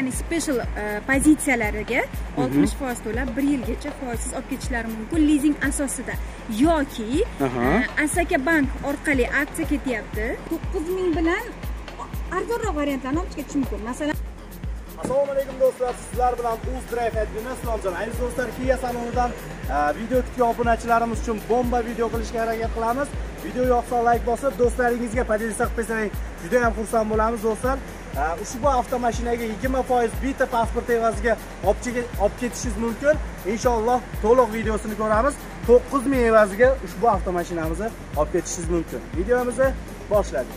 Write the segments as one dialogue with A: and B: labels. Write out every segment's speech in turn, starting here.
A: ya'ni special pozitsiyalariga 60% to'lab 1 yilgacha foizsiz olib ketishlari mumkin lizing asosida yoki Asaka Bank orqali aksiya ketyapti. 9000 bilan arzonroq variantlarni olib ketish mumkin. Masalan,
B: Assalomu alaykum do'stlar, sizlar bilan UzDrive admini Islomjon. Aziz do'stlar, Kia salonidan video kutgan obunachilarimiz uchun bomba video qilishga harakat qilamiz. Video yoqsa like bosib, do'stlaringizga podelisa qilib qo'ysangiz juda ham xursand bo'lamiz do'stlar. Ushbu avtomashinaga 20% bitta pasport evaziga olib ketishingiz mumkin. Inshaalloh to'liq videosini ko'ramiz. 9000 evaziga ushbu avtomashinamizni olib ketishingiz mumkin. Videomizni boshladik.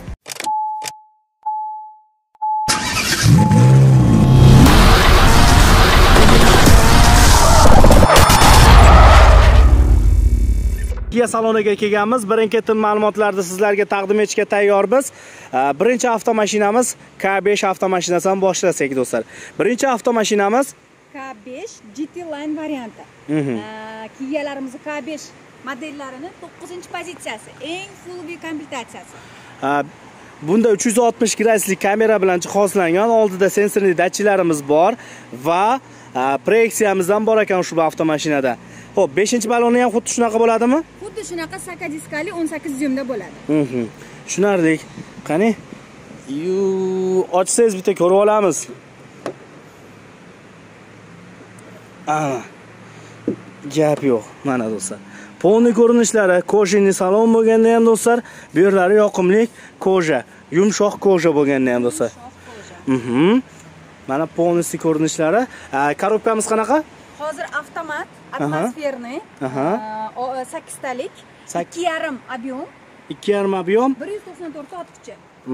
B: Kia saloniga kelganmiz. Birin-ketin ma'lumotlarni sizlarga taqdim etishga tayyormiz. Birinchi avtomashinamiz K5 avtomashinasidan boshlasak do'stlar. Birinchi avtomashinamiz
A: K5 GT Line varianti. Kialarimiz K5 modellarining 9-pozitsiyasi, eng full view komplektatsiyasi.
B: Bunda 360 graduslik kamera bilan jihozlangan, oldida sensorli datchiklarimiz bor va proyeksiyamizdan bor ekan ushbu avtomashinada. Xo'p, 5-baloni ham xuddi shunaqa bo'ladimi?
A: Xuddi shunaqa 8 diskali 18 dyumda bo'ladi.
B: Tushunarli. Qani? Ochsangiz bitta ko'rib olamiz. Gap yo'q. Mana do'stlar. Polni ko'rinishlari, kojani salon bo'lganda ham do'stlar, bu yerlari yoqimli koja, yumshoq koja bo'lganda ham do'stlar. Mana polnisi ko'rinishlari. Korobkamiz qanaqa?
A: Hozir avtomat, atmosferniy, 8 talik, 2,5 ob'yom.
B: 2,5 ob'yom.
A: 194 soat kuchi.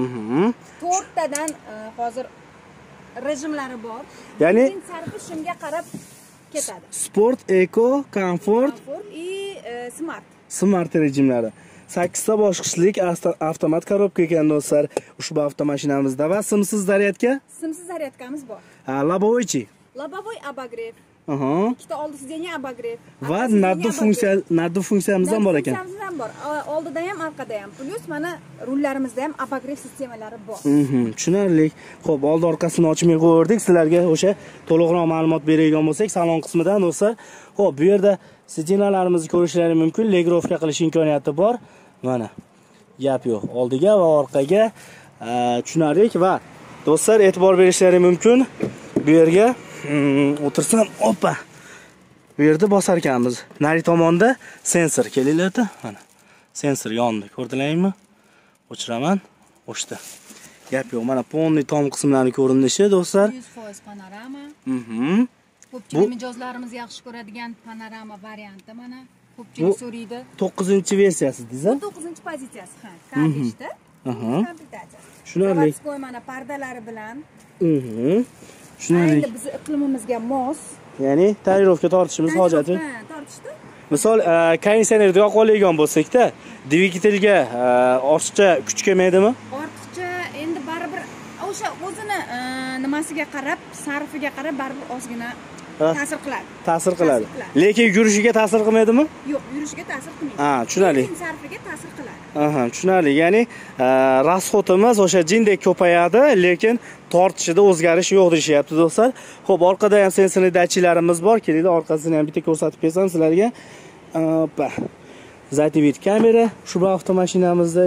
A: 4 tadan hozir rejimlari bor.
B: Ya'ni
A: sarfi shunga qarab ketadi.
B: Sport, eco, komfort
A: smart.
B: Smart rejimlari. 8 ta bosqichlik avtomat korobka ekan do'stlar ushbu avtomashinamizda va simsiz zaryadka? Simsiz
A: zaryadkamiz bor.
B: Lobovoy-chi?
A: Lobovoy obogrev. Ikkita oldi sidenye obogrev.
B: Va nardi funksiyamiz ham bor ekan.
A: Funksiyamiz ham bor. Oldida ham, orqada ham. Plus mana rullarimizda ham obogrev sistemalari bor.
B: Tushunarli. Xo'p, oldi orqasini ochmay qo'ydik. Sizlarga o'sha to'liqroq ma'lumot beradigan bo'lsak, salon qismidan do'stlar. Xo'p, bu yerda sidinalarimizni ko'rishlaringiz mumkin, legrovka qilish imkoniyati bor. Mana. Gap yo'q. Oldiga va orqaga tushunarli va do'stlar e'tibor berishlaringiz mumkin. Bu yerga o'tirsam, opa. Bu yerda bosar ekanmiz. Nari tomonda sensor kelinglar-da. Mana. Sensor yondi. Ko'rdilaringmi? O'chiraman. O'chdi. Gap yo'q. Mana polni tom qismlarining ko'rinishi do'stlar.
A: 100% panorama. Ko'pchilik mijozlarimiz yaxshi ko'radigan panorama varianti mana. Ko'pchilik so'raydi.
B: 9-versiyasi deysiz?
A: 9-pozitsiyasi, ha. K5da. Komplektatsiyasi.
B: Tushunarli.
A: Mana pardalari bilan.
B: Tushunarli.
A: Endi biz iqlimimizga mos.
B: Ya'ni tayyorlovga tortishimiz hojati.
A: Tortishdi.
B: Misol, konditsionerni yoqib oladigan bo'lsak-da, dvigatelga ortiqcha kuch kelmaydimi?
A: Ortiqcha endi baribir o'sha o'zini nimasiga qarab, sarfiga qarab baribir ozgina ta'sir qiladi.
B: Ta'sir qiladi. Lekin yurishiga ta'sir qilmaydimi?
A: Yo'q, yurishiga ta'sir qilmaydi.
B: Tushunarli.
A: Sarfiga ta'sir qiladi.
B: Tushunarli. Ya'ni rasxotimiz o'sha jindek ko'payadi, lekin tortishida o'zgarish yo'q deyapti do'stlar. Xo'p, orqada ham sensorli datchiklarimiz bor. Kelinglar, orqasini ham bitta ko'rsatib bersam sizlarga. Hoppa. Zadniy vid kamera ushbu avtomashinamizda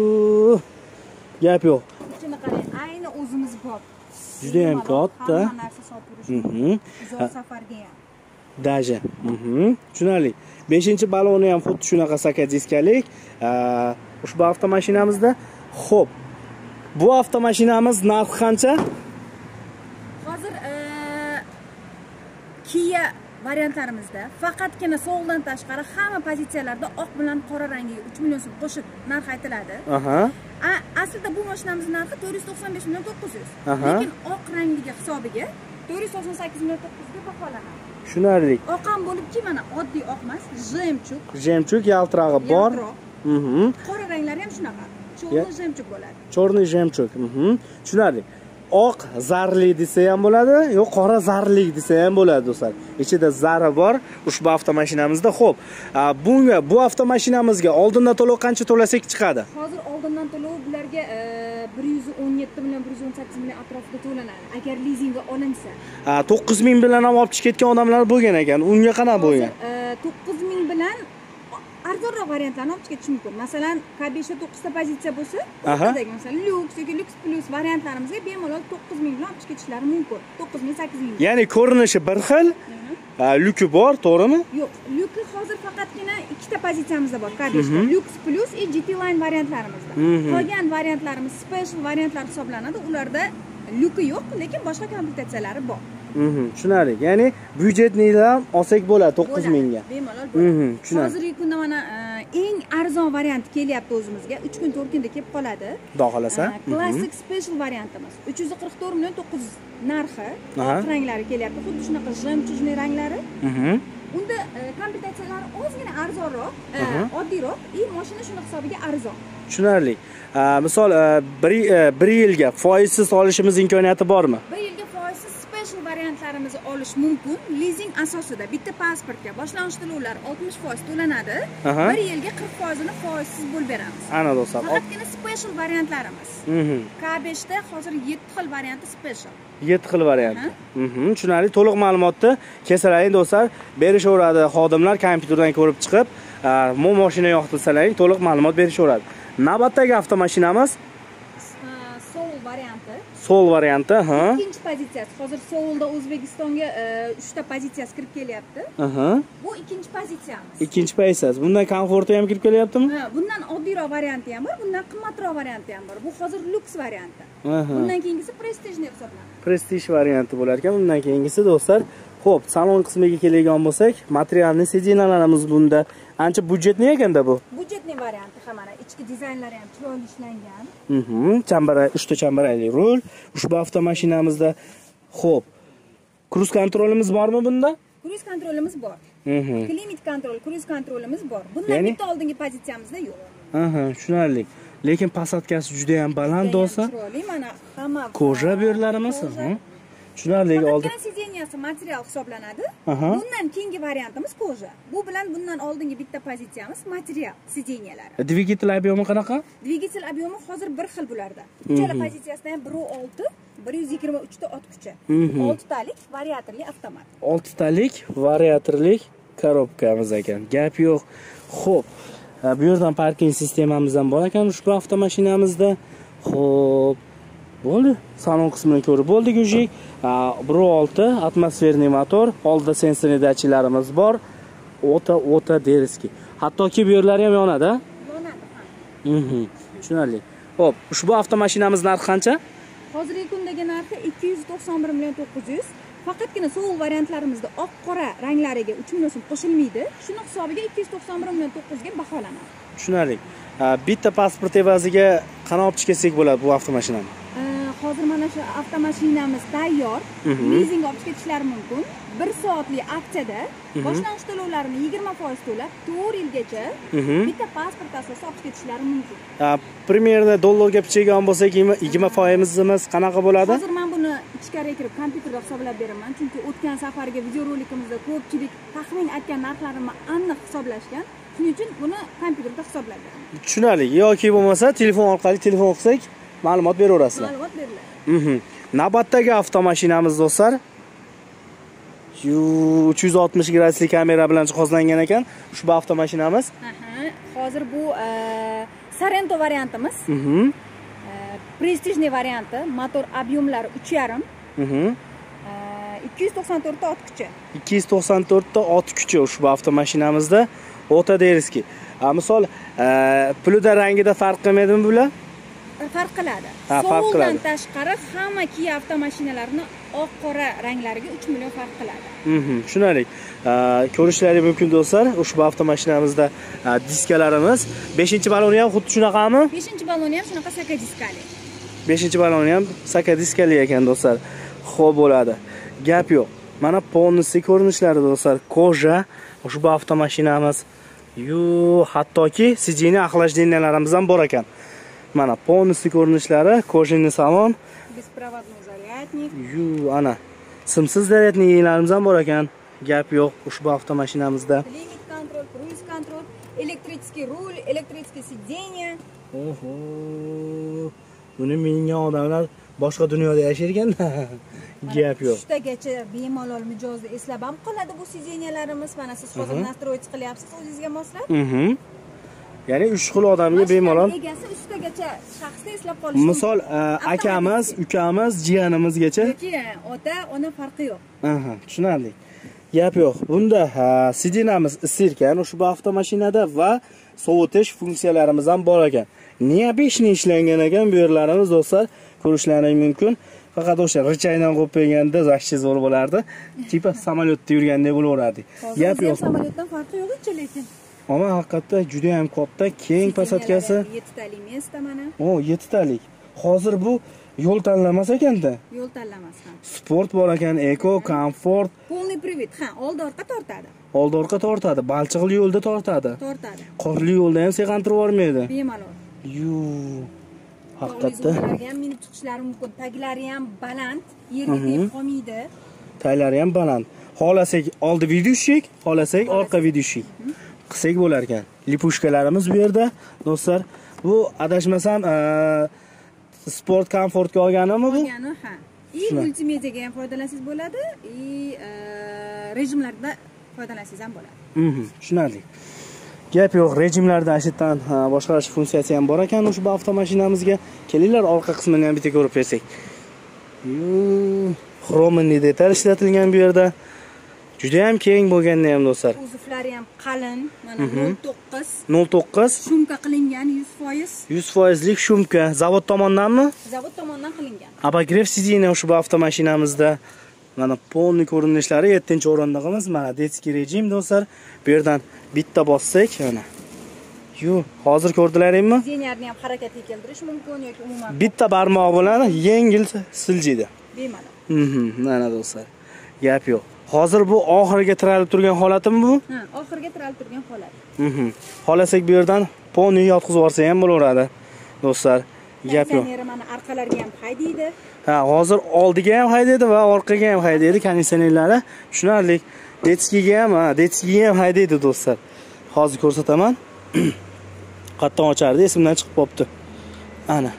B: gap yo'q.
A: Ichini qarang, ayni o'zimiz bor.
B: Juda ham katta.
A: Hamma narsa sotib yurish. Uzoq safarga ham.
B: Daja. Tushunarli. 5-baloni ham xuddi shunaqa 8 diskalik. Ushbu avtomashinamizda. Xo'p. Bu avtomashinamiz narxi qancha?
A: Hozir Kia variantlarimizda faqatgina so'ldan tashqari hamma pozitsiyalarda oq bilan qora rangiga 3 million so'm qo'shib narx aytiladi. Aslida bu mashinamizning narxi 495 million 900. Lekin oq rangiga hisobiga 498 million 900 ga baholanadi.
B: Tushunarli.
A: Oq ham bo'libki, mana oddiy oq emas, jemchuk.
B: Jemchuk yaltirog'i bor.
A: Qora ranglari ham shunaqa. Chorniy jemchuk bo'ladi.
B: Chorniy jemchuk. Tushunarli. oq zarli desa ham bo'ladi, yo'q qora zarli desa ham bo'ladi do'stlar. Ichida zari bor ushbu avtomashinamizda. Xo'p, bu avtomashinamizga oldindan to'lov qancha to'lasak chiqadi?
A: Hozir oldindan to'lov bularga 117 million 118 million atrofida to'lanadi agar lizingga olinsa.
B: 9 ming bilan ham olib chiqib ketgan odamlar bo'lgan ekan. Unga qanaqa bo'lgan?
A: 9 ming bilan arzonroq variantlarni olib chiqib ketish mumkin. Masalan, K5 da 9 ta pozitsiya bo'lsa, o'rtadagi masalan Lux yoki Lux Plus variantlarimizga bemalol 9 ming bilan olib chiqib ketishlari mumkin. 9 ming, 8 ming.
B: Ya'ni ko'rinishi bir xil. Luki bor, to'g'rimi?
A: Yo'q, Luki hozir faqatgina ikkita pozitsiyamizda bor K5 da. Lux Plus va GT Line variantlarimizda. Qolgan variantlarimiz special variantlar hisoblanadi. Ularda Luki yo'q, lekin boshqa komplektatsiyalari bor.
B: Tushunarli. Ya'ni byudjetnidan olsak bo'ladi 9 mingga.
A: Bemalol bo'ladi. Hozirgi kunda mana eng arzon variant kelyapti o'zimizga. 3 kun 4 kunda kelib qoladi.
B: Xudo xolasa.
A: Classic special variantimiz. 344 million 900 narxi. Oq ranglari kelyapti. Xuddi shunaqa jemchujniy ranglari. Unda komplektatsiyalari ozgina arzonroq, oddiyroq, mashina shuni hisobiga arzon.
B: Tushunarli. Misol 1 yilga foizsiz olishimiz imkoniyati bormi?
A: 1 yilga foizsiz special variantlarimizni olish mumkin. Lizing asosida bitta pasportga boshlang'ich to'lovlar 60% to'lanadi. 1 yilga 40% ni foizsiz bo'lib beramiz.
B: Ana do'stlar.
A: Faqatgina special variantlarimiz. K5 da hozir 7 xil varianti special.
B: 7 xil variant. Tushunarli. To'liq ma'lumotni kesalaring do'stlar, berishaveradi xodimlar kompyuterdan ko'rib chiqib, mo mashina yoqtirsalaring to'liq ma'lumot berishaveradi. Navbatdagi avtomashinamiz
A: Soul varianti.
B: Soul varianti,
A: Ikkinchi pozitsiyasi. Hozir Soulda O'zbekistonga 3 ta pozitsiyasi kirib kelyapti. Bu ikkinchi pozitsiyamiz.
B: Ikkinchi pozitsiyasi. Bundan komforti ham kirib kelyaptimi?
A: Bundan oddiyroq varianti ham bor, bundan qimmatroq varianti ham bor. Bu hozir Lux varianti. Bundan keyingisi prestijniy hisoblanadi.
B: Prestij varianti bo'lar ekan. Bundan keyingisi do'stlar. Xo'p, salon qismiga keladigan bo'lsak, materialni sidinalarimiz bunda ancha byudjetli ekanda bu.
A: Byudjetli varianti ham mana ichki dizaynlari ham chiroyli ishlangan.
B: Chambarak, 3 ta chambarakli rul ushbu avtomashinamizda. Xo'p. Cruise kontrolimiz bormi bunda?
A: Cruise kontrolimiz bor. Climate control, cruise kontrolimiz bor. Bundan bitta oldingi pozitsiyamizda yo'q.
B: Tushunarli. Lekin pasatkasi juda ham baland bo'lsa,
A: chiroyli mana hamma
B: koja bu yerlarimiz. Tushunarli oldi.
A: Faqatgina sideniyasi material hisoblanadi. Bundan keyingi variantimiz koja. Bu bilan bundan oldingi bitta pozitsiyamiz material sideniyalari.
B: Dvigatel объёмi qanaqa?
A: Dvigatel объёмi hozir bir xil bularda. Uchala pozitsiyasida ham 1.6, 123 ta ot kuchi. 6 talik variatorli avtomat. 6
B: talik variatorli korobkamiz ekan. Gap yo'q. Xo'p. Bu yerdan parking sistemamiz ham bor ekan ushbu avtomashinamizda. Xo'p. Bo'ldi. Salon qismini ko'rib bo'ldik ujik. 1.6 atmosferniy motor, oldida sensorli datchiklarimiz bor. O'ta deriski. Hattoki bu yerlari ham yonadi.
A: Yonadi.
B: Tushunarli. Xo'p, ushbu avtomashinamiz narxi qancha?
A: Hozirgi kundagi narxi 291 million 900. Faqatgina Soul variantlarimizda oq qora ranglariga 3 million so'm qo'shilmaydi. Shuni hisobiga 291 million 900 ga baholanadi.
B: Tushunarli. Bitta pasport evaziga qana olib chiqsak bo'ladi bu avtomashinani?
A: Hozir mana shu avtomashinamiz tayyor. Lizing olib ketishlari mumkin. 1 soatlik aksiyada boshlang'ich to'lovlarini 20% to'lab 4 yilgacha bitta pasport asosida olib ketishlari mumkin.
B: Primerda dollarga pichaygan bo'lsak 20%imiz qanaqa bo'ladi?
A: Hozir men buni ichkariga kirib kompyuterda hisoblab beraman, chunki o'tgan safargi videorolikimizda ko'pchilik taxmin aytgan narxlarini aniq hisoblashgan. Shuning uchun buni kompyuterda hisoblab beraman. Tushunarli.
B: Yoki bo'lmasa telefon orqali telefon qilsak ma'lumot beraverasizlar.
A: Ma'lumot beriladi.
B: Navbatdagi avtomashinamiz do'stlar 360 gradusli kamera bilan jihozlangan ekan ushbu avtomashinamiz.
A: Hozir bu Sorento variantimiz. Prestijniy varianti, motor объёмlari 3.5. 294 ta ot kuchi.
B: 294 ta ot kuchi ushbu avtomashinamizda o'ta deriski. Misol pulida rangida farq qilmaydimi bular?
A: Farq qiladi. Souldan tashqari hamma Kia avtomashinalarini oq qora ranglariga 3 million farq qiladi.
B: Tushunarli. Ko'rishlaringiz mumkin do'stlar. Ushbu avtomashinamizda diskalarimiz 5-baloni ham xuddi shunaqami?
A: 5-baloni ham shunaqa saka diskali.
B: 5-baloni ham saka diskali ekan do'stlar. Xo'p bo'ladi. Gap yo'q. Mana polniy ko'rinishlari do'stlar. Koja ushbu avtomashinamiz. Hattoki sideniya axlashdenlarimiz ham bor ekan. Mana polniy ko'rinishlari, kojinli salon,
A: bespроводной zaryadnik.
B: Ana. Simsiz zaryadniklarimiz ham bor ekan. Gap yo'q ushbu avtomashinamizda.
A: Limit kontrol, cruise kontrol, elektrический rul, elektrический сиденье.
B: Oho. Buni mingan odamlar boshqa dunyoda yashayotganda. Gap yo'q.
A: 3 tagacha bemalol mijozda eslab ham qoladi bu sidenyalarimiz. Mana siz hozir nastroychi qilyapsiz o'zingizga moslab.
B: Ya'ni 3 xil odamga bemalol.
A: Egasi 3 tagacha shaxsda eslab qolish.
B: Misol akamiz, ukamiz, jiyanimizgacha.
A: Yoki ota, ona farqi yo'q.
B: Tushunarli. Gap yo'q. Bunda sidenamiz isirkan ushbu avtomashinada va sovutish funksiyalarimiz ham bor ekan. Niya 5 ni ishlangan ekan bu yerlarimiz do'stlar, ko'rishlaringiz mumkin. Faqat o'sha richaydan qo'yib qo'yganda zaxshi zo'r bo'lardi. Tipa samolyotda yurgandek bo'laveradi. Gap yo'q.
A: Samolyotdan farqi yo'q-chi lekin.
B: Ammo haqiqatda juda ham katta, keng pasatkasi.
A: 7 talik mesta mana.
B: 7 talik. Hozir bu yo'l tanlamas ekanda.
A: Yo'l tanlamas ham.
B: Sport bor ekan, eko, komfort.
A: Полный привод. Ha, oldi-orqa tortadi.
B: Oldi-orqa tortadi, balchiqli yo'lda tortadi.
A: Tortadi.
B: Qorli yo'lda ham seqantirib yubormaydi.
A: Bemalol.
B: Haqiqatda.
A: Ham minib chiqishlari mumkin. Taglari ham baland, yerga tegib qolmaydi.
B: Taglari ham baland. Xolasak oldi vidyushik, xolasak orqa vidyushik. Qilsak bo'lar ekan. Lipushkalarimiz bu yerda. Do'stlar, bu adashmasam sport komfortga olganimi bu?
A: Olgani, ha. Multimediaga ham foydalansangiz bo'ladi, rejimlarda foydalansangiz ham bo'ladi.
B: Tushunarli. Gap yo'q, rejimlarda ashitdan boshqarish funksiyasi ham bor ekan ushbu avtomashinamizga. Kelinglar orqa qismini ham bitta ko'rib bersak. Xromli detal ishlatilgan bu yerda. Juda ham keng bo'lganda ham do'stlar.
A: Uzuflari ham qalin, mana 09.
B: 09.
A: Shumka qilingan 100%.
B: 100% lik shumka. Zavod tomonidanmi?
A: Zavod tomonidan qilingan.
B: Abagrev sidina ushbu avtomashinamizda. Mana polni ko'rinishlari 7-o'rindig'imiz. Mana detskiy rejim do'stlar. Bu yerdan bitta bossak, mana. Hozir ko'rdilaringmi?
A: Sidenyarni ham harakatga keltirish mumkin yoki umuman
B: bitta barmoq bilan yengil siljiydi.
A: Bemalol.
B: Mana do'stlar. Gap yo'q. Hozir bu oxiriga tiralib turgan holatimi bu?
A: Ha, oxiriga tiralib turgan holat.
B: Xolasak bu yerdan poni yotqizib yuborsa ham bo'laveradi. Do'stlar, gap yo'q.
A: Mana orqalarga ham haydaydi.
B: Ha, hozir oldiga ham haydaydi va orqaga ham haydaydi konditsionerlari. Tushunarli. Detskiga ham haydaydi do'stlar. Hozir ko'rsataman. Qatdan ochardi, esimdan chiqib qopti. Ana.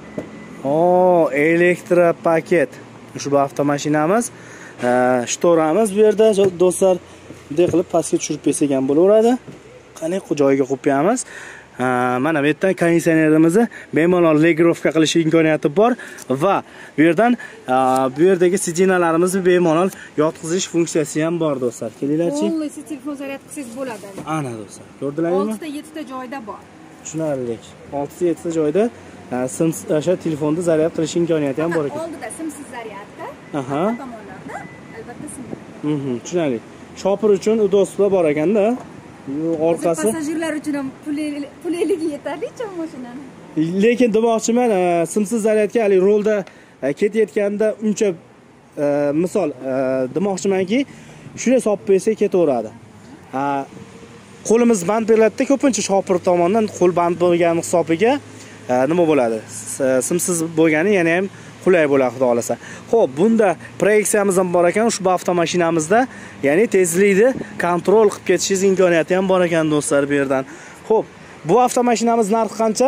B: Elektropaket. Ushbu avtomashinamiz, shtoramiz bu yerda do'stlar. Bunday qilib pastga tushirib bersak ham bo'laveradi. Qani joyiga qo'yamiz. Mana bu yerdan konditsionerimizni bemalol legrovka qilish imkoniyati bor va bu yerdan bu yerdagi sidenalarimizni bemalol yotqizish funksiyasi ham bor do'stlar. Kelinglarchi.
A: Polniy telefon zaryad qilsangiz bo'ladi.
B: Ana do'stlar. Ko'rdilaringmi?
A: 6 ta 7 ta joyda bor.
B: Tushunarli. 6 ta 7 ta joyda o'sha telefonni zaryad qilish imkoniyati ham bor ekan.
A: Oldida simsiz zaryadda. Tomonlarda albatta sim.
B: Tushunarli. Shopir uchun udobство bor ekanda. Orqasi
A: passajirlar uchun ham quliyligi yetarlicha mashinani.
B: Lekin demoqchiman, simsiz zaryadga hali rolda ketayotganda uncha misol demoqchimanki, shunday solib qo'ysa ketaveradi. Qo'limiz band beriladi, ko'pincha shopir tomonidan qo'l band bo'lgan hisobiga nima bo'ladi? Simsiz bo'lgani yana ham qulay bo'ladi xudo xolasa. Xo'p, bunda proyeksiyamiz ham bor ekan ushbu avtomashinamizda, ya'ni tezlikni kontrol qilib ketishingiz imkoniyati ham bor ekan do'stlar bu yerdan. Xo'p, bu avtomashinamiz narxi qancha?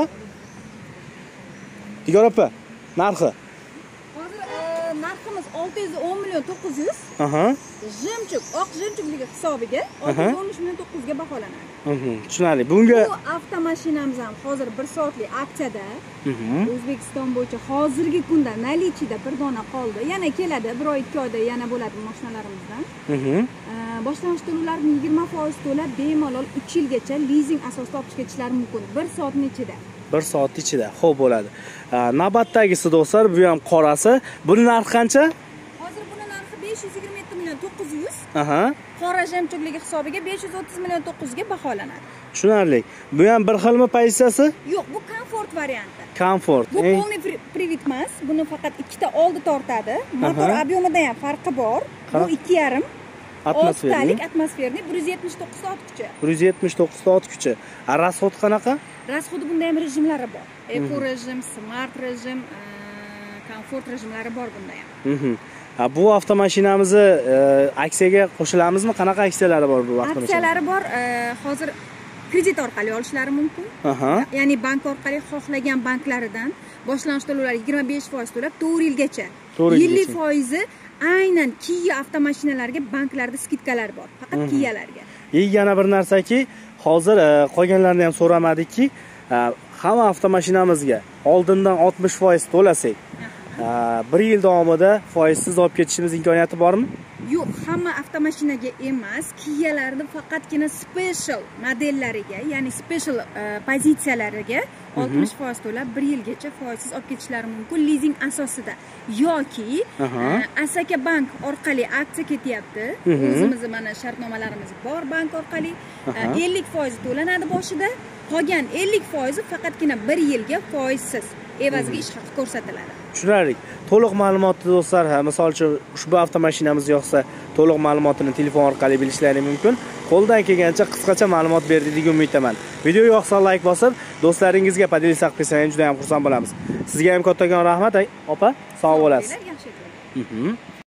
B: Igor opa, narxi?
A: Hozir narximiz 610 million 900. Jemchug, oq jemchugligi hisobiga 613 million 900 ga baholanadi.
B: Tushunarli. Bunga
A: bu avtomashinamiz ham hozir 1 soatlik aksiyada. O'zbekiston bo'yicha hozirgi kunda nalichida bir dona qoldi. Yana keladi, 1 oy 2 oyda yana bo'ladi mashinalarimizdan. Boshlang'ich to'lovlarni 20% to'lab bemalol 3 yilgacha lizing asosida olib ketishlari mumkin. 1 soatning ichida. 1 soat ichida. Xo'p bo'ladi. Navbatdagisi do'stlar, bu ham qorasi. Buni narxi qancha? Hozir buni narxi 527 million 900. Qora jemchugligi hisobiga 530 million 900 ga baholanadi.
B: Tushunarli. Bu ham bir xilmi pozitsiyasi?
A: Yo'q, bu komfort varianti.
B: Komfort.
A: Bu polniy привод emas. Buni faqat ikkita oldi tortadi. Motor ob'yomida ham farqi bor. Bu 2,5 atmosferlik 179 ot kuchi.
B: 179 ot kuchi. Rasxod qanaqa?
A: Rasxodi bunda ham rejimlari bor. Eko rejim, smart rejim, komfort rejimlari bor bunda ham.
B: Bu avtomashinamizni aksiyaga qo'shilamizmi? Qanaqa aksiyalari bor bu avtomashina?
A: Aksiyalari bor. Hozir kredit orqali olishlari mumkin. Ya'ni bank orqali xohlagan banklaridan boshlang'ich to'lovlar 25% to'lab 4 yilgacha. 50% aynan Kia avtomashinalariga banklarda skidkalar bor. Faqat Kialarga.
B: Yana bir narsaki, hozir qolganlarni ham so'ramadikki, hamma avtomashinamizga oldindan 60% to'lasak, 1 yil davomida foizsiz olib ketishimiz imkoniyati bormi?
A: Yo'q, hamma avtomashinaga emas, Kialarning faqatgina special modellariga, ya'ni special pozitsiyalariga 60% to'lab 1 yilgacha foizsiz olib ketishlari mumkin lizing asosida. Yoki Asaka Bank orqali aksiya ketyapti. O'zimiz mana shartnomalarimiz bor bank orqali 50% to'lanadi boshida, qolgan 50% faqatgina 1 yilga foizsiz evaziga ish haqi ko'rsatiladi.
B: Tushunarli. To'liq ma'lumotni do'stlar, misol uchun ushbu avtomashinamiz yoqsa, to'liq ma'lumotini telefon orqali bilishlari mumkin. Qo'ldan kelgancha qisqacha ma'lumot berdik degan umiddaman. Video yoqsa like bosib, do'stlaringizga podelisak qilsangiz juda ham xursand bo'lamiz. Sizga ham kattakon rahmat, opa. Sog' bo'lasiz.